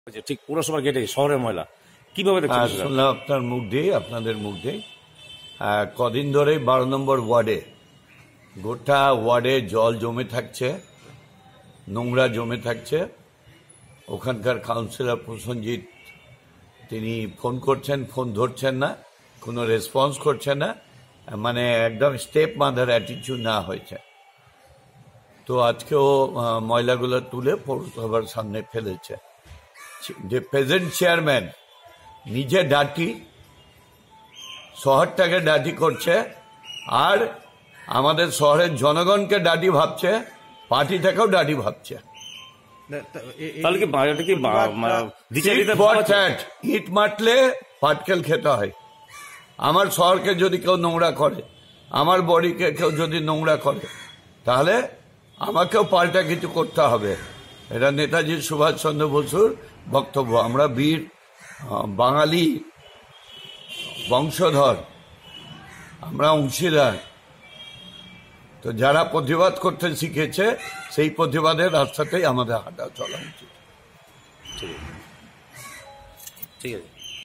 ঠিক পুরসভা গেটে শহরের ময়লা কিভাবে দেখছেন? শুনলাম আপনার মুখ দিয়ে, আপনাদের মুখ দিয়ে কদিন ধরে 12 নম্বর ওয়ার্ডে, গোটা ওয়ার্ডে জল জমে থাকছে, নোংরা জমে থাকছে। ওখানকার কাউন্সিলর প্রসেনজিৎ তিনি ফোন করছেন, ফোন ধরছেন না, কোনো রেসপন্স করছেন না, মানে একদম স্টেপ মাদার অ্যাটিটিউড না হয়েছে। তো আজকেও ময়লাগুলো তুলে পৌরসভার সামনে ফেলেছে। যে প্রেজেন্ট চেয়ারম্যান নিজে ডাটি, শহরটাকে ডাটি করছে, আর আমাদের শহরের জনগণকে ডাটি ভাবছে, পার্টিটাকেও ডাটি ভাবছে। ইট মারলে পাটকেল খেতে হয়। আমার শহরকে যদি কেউ নোংরা করে, আমার বডিকে কেউ যদি নোংরা করে, তাহলে আমাকেও পাল্টা কিছু করতে হবে। এটা নেতাজি সুভাষচন্দ্র বসুর বক্তব্য। আমরা বীর বাঙালি বংশধর, আমরা অংশীদার। তো যারা প্রতিবাদ করতে শিখেছে, সেই প্রতিবাদের রাস্তাতেই আমাদের হাঁটা চলা উচিত। ঠিক আছে।